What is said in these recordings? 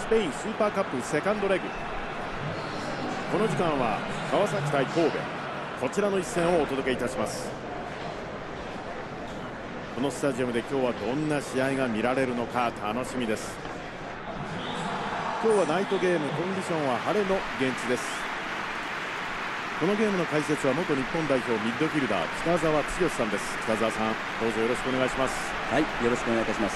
ペインスーパーカップセカンドレグ。この時間は川崎対神戸、こちらの一戦をお届けいたします。このスタジアムで今日はどんな試合が見られるのか楽しみです。今日はナイトゲーム、コンディションは晴れの現地です。このゲームの解説は元日本代表ミッドフィルダー北澤剛さんです。北澤さん、どうぞよろしくお願いします。 はい、よろしくお願いいたします。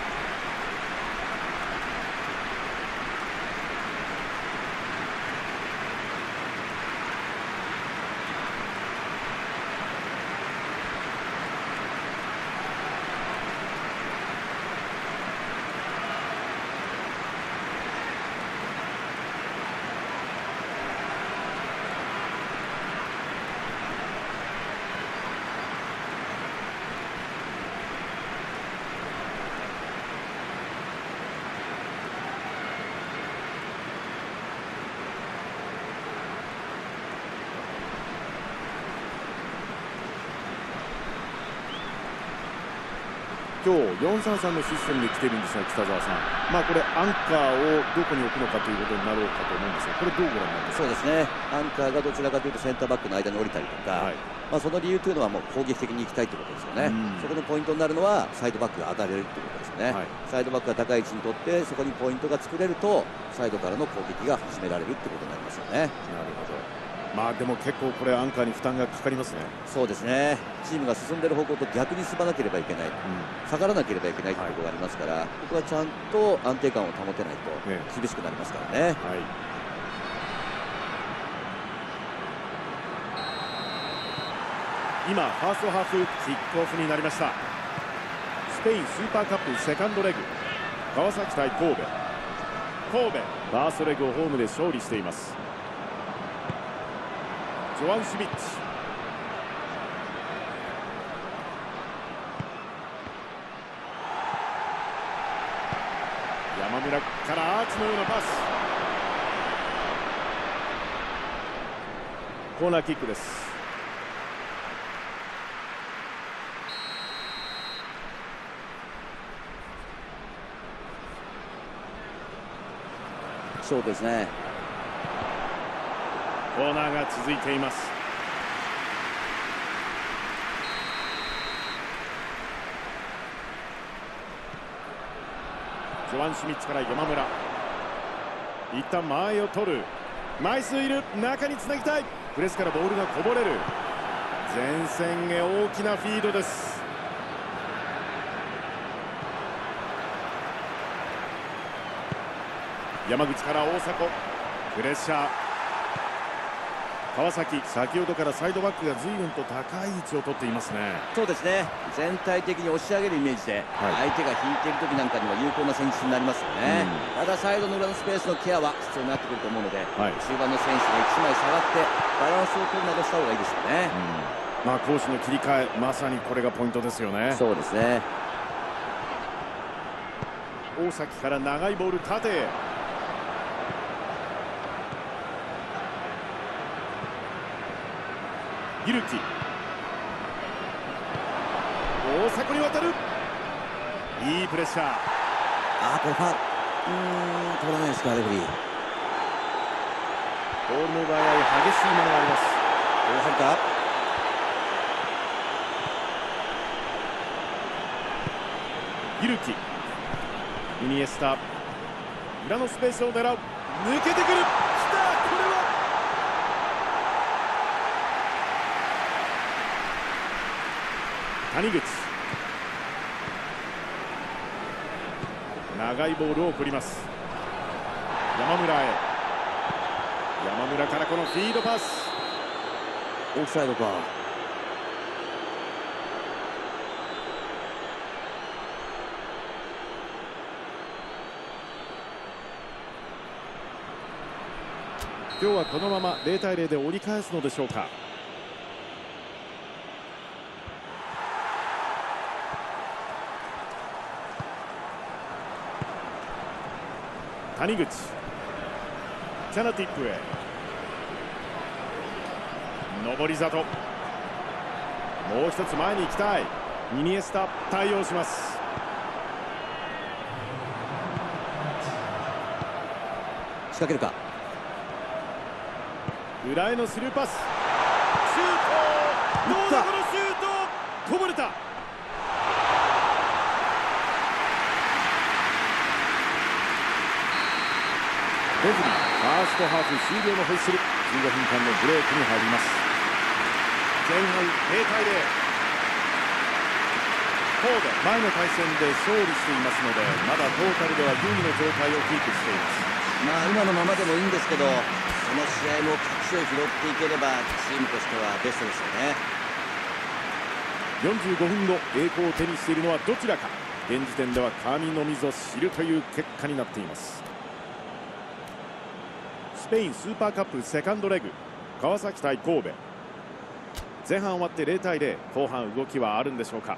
今日433のシステムで来てるんですが、北澤さん、これアンカーをどこに置くのかということになろうかと思うんですが、これどうご覧になりますか？ そうですね、アンカーがどちらかというとセンターバックの間に降りたりとか、その理由というのはもう攻撃的に行きたいということですよね。そこのポイントになるのはサイドバックが当たれるということですよね。サイドバックが高い位置に取ってそこにポイントが作れるとサイドからの攻撃が始められるということになりますよね。 なるほど。でも結構これアンカーに負担がかかりますね。 そうですね、チームが進んでいる方向と逆に進まなければいけない、下がらなければいけないということがありますから、ここはちゃんと安定感を保てないと厳しくなりますからね。 今ファーストハーフキックオフになりました。スペインスーパーカップセカンドレグ、川崎対神戸。神戸ファーストレグをホームで勝利しています。ジョアン・シミッチ、山村からアーチのようなパス。コーナーキックです。 そうですね、 コーナーが続いています。ジョアン・シミッチから山村、一旦間合いを取る。枚数いる、中につなぎたい。プレスからボールがこぼれる。前線へ大きなフィードです。山口から大迫、プレッシャー。川崎、先ほどからサイドバックが随分と高い位置を取っていますね。 そうですね、全体的に押し上げるイメージで、相手が引いている時なんかには有効な戦術になりますよね。ただサイドの裏のスペースのケアは必要になってくると思うので、中盤の選手が1枚下がってバランスを取るなどした方がいいですよね。 攻守の切り替え、まさにこれがポイントですよね。 そうですね。 大崎から長いボール縦へ。ギルキ、大迫に渡る。いいプレッシャー。 これファウル、取らないですか、レフェリー。 ボールの奪い合い、激しいものがあります。 大迫か、 ギルキ、イニエスタ、裏のスペースを狙う。抜けてくる。来た。これは谷口、長いボールを振ります。山村へ。山村からこのフィードパス。 オフサイドか。 今日はこのまま0対0で折り返すのでしょうか。谷口、チャナティップへ。上り里、もう一つ前に行きたい。イニエスタ、対応します。 仕掛けるか。 裏へのスルーパス、シュート、どうだこのシュート、こぼれた。レフェリー、ファーストハーフ終了のホイッスル、15分間のブレークに入ります。前半0対0。神戸、前の対戦で勝利していますので、まだトータルでは優位の状態をキープしています。 今のままでもいいんですけど、この試合も勝ちを拾っていければチームとしてはベストですよね。 45分後、栄光を手にしているのはどちらか。現時点では神のみぞ知るという結果になっています。スペインスーパーカップセカンドレグ、川崎対神戸。前半終わって0対0、後半動きはあるんでしょうか。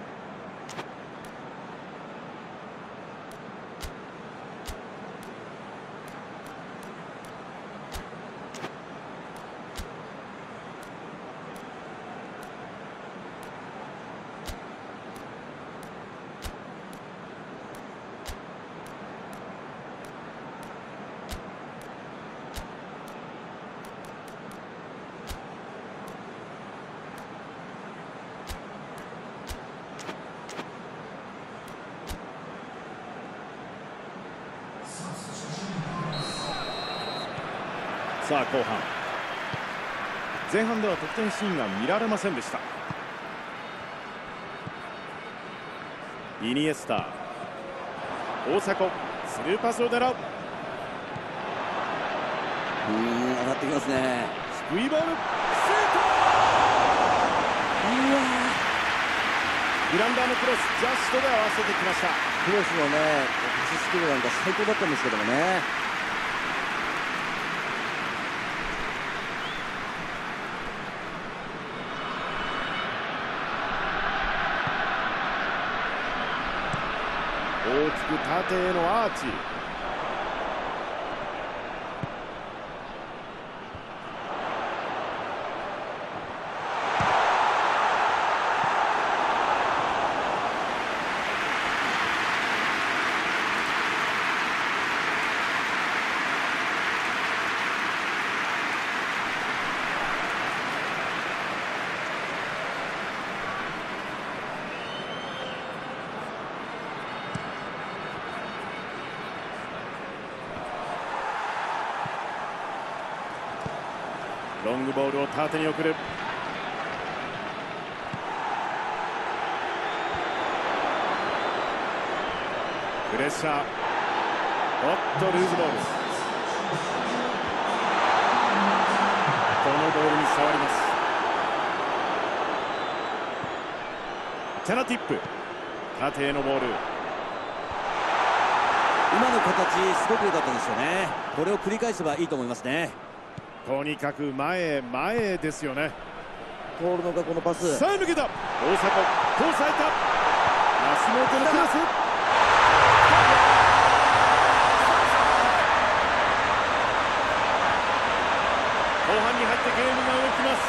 さあ後半、前半では得点シーンが見られませんでした。イニエスタ、大迫、スルーパスを狙う。 上がってきますね。 スクイボール、シュート、グランダーのクロス、ジャストで合わせてきました。 クロスのね、パススキルなんか最高だったんですけどもね。 大きく縦へのアーチ。ロングボールを縦に送る。プレッシャー、おっとルーズボール。このボールに触ります。チャナティップ、縦へのボール。 今の形すごく良かったですよね。これを繰り返せばいいと思いますね。 とにかく前へ前へですよね。 通るのがこのパス。 さあ抜けた。大迫、こうさえた。足元のクロス。後半に入ってゲームが動きます。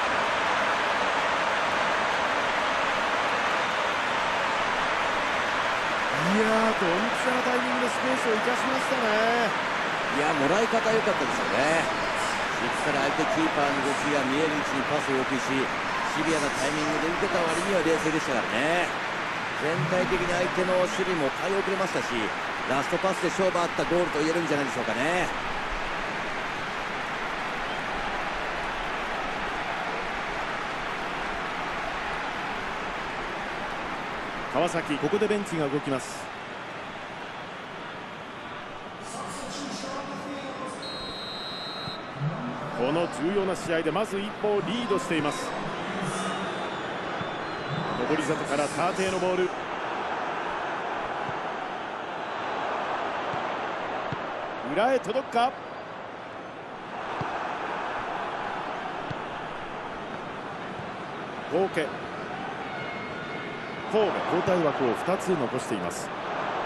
いやー、ドンピシャなタイミングでスペースを生かしましたね。 いや、もらい方良かったですよね。実から相手キーパーの動きが見える位置にパスを要求し、シビアなタイミングで受けた割には冷静でしたからね。全体的に相手の守備も対応くれましたし、ラストパスで勝負あったゴールと言えるんじゃないでしょうかね。 川崎、ここでベンチが動きます。この重要な試合でまず一歩をリードしています。上り里から縦へのボール。裏へ届くか。合計神戸、交代枠を2つ残しています。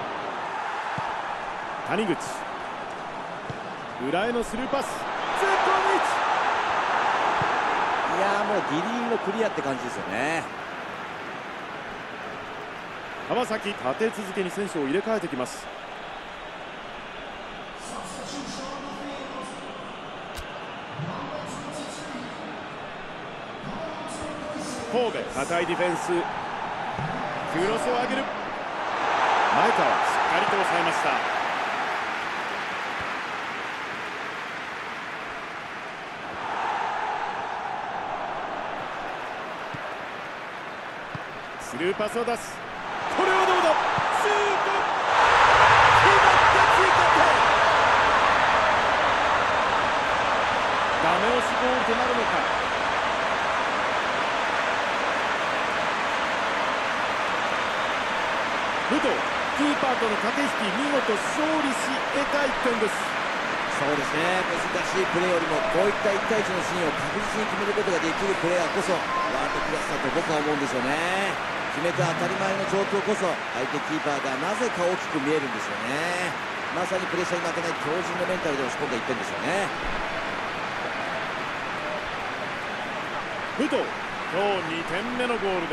谷口、裏へのスルーパス。 いやー、もうギリギリのクリアって感じですよね。 川崎、立て続けに選手を入れ替えてきます。 神戸、堅いディフェンス、クロスを上げる、前川しっかりと抑えました。スルーパスを出す、これはどうだ、シュート、決まった追加点、ダメ押しゴールとなるのか。武藤、キーパーとの駆け引き、見事勝利し得た1点です。 そうですね、難しいプレーよりもこういった1対1のシーンを確実に決めることができるプレーヤーこそワールドクラスだと僕は思うんですよね。決めて当たり前の状況こそ相手キーパーがなぜか大きく見えるんですよね。まさにプレッシャーに負けない強靭なメンタルで押し込んだ1点ですよね。 武藤、今日2点目のゴールです。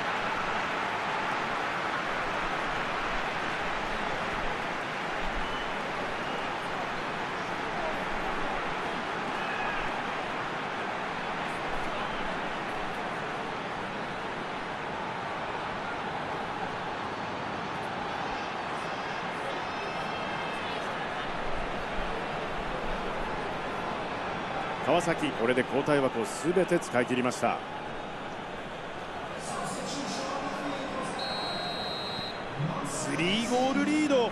川崎、これで交代枠をすべて使い切りました。3ゴールリード、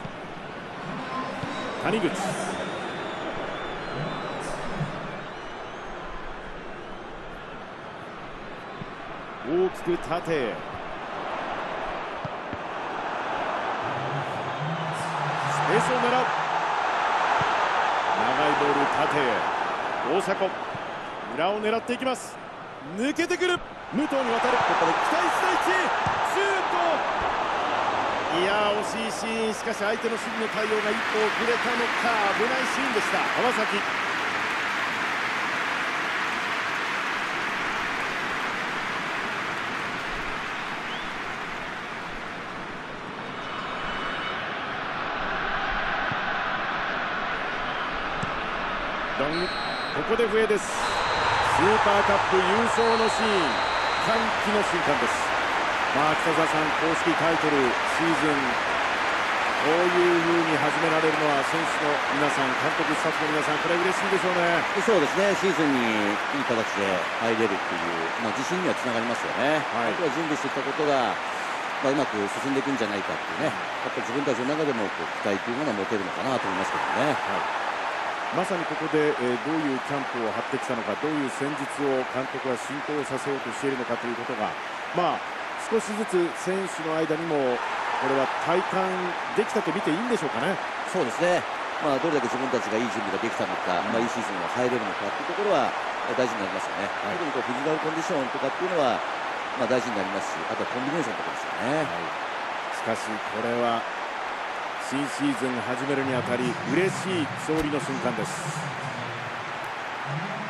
谷口、大きく縦へ、スペースを狙う、長いボール縦へ、大迫、裏を狙っていきます。抜けてくる、武藤に渡る、ここで期待した位置、シュート、いやー惜しいシーン、しかし相手の守備の対応が一歩遅れたのか、危ないシーンでした。川崎、ロング、ここで笛です。スーパーカップ優勝のシーン、歓喜の瞬間です。北澤さん、公式タイトル、シーズン、こういう風に始められるのは選手の皆さん、監督、スタッフの皆さん、これ嬉しいでしょうね。 そうですね、シーズンにいい形で入れるっていう、自信にはつながりますよね。あとは準備してきたことが、うまく進んでいくんじゃないかっていうね、やっぱり自分たちの中でも期待というものは持てるのかなと思いますけどね。 まさにここで、どういうキャンプを張ってきたのか、どういう戦術を監督が浸透させようとしているのかということが、少しずつ選手の間にもこれは体感できたと見ていいんでしょうかね。 そうですね、どれだけ自分たちがいい準備ができたのか、いいシーズンを入れるのかというところは大事になりますよね。特にフィジカルコンディションとかっていうのは、大事になりますし、あとはコンビネーションとかですよね。 しかしこれは新シーズン始めるにあたり嬉しい勝利の瞬間です。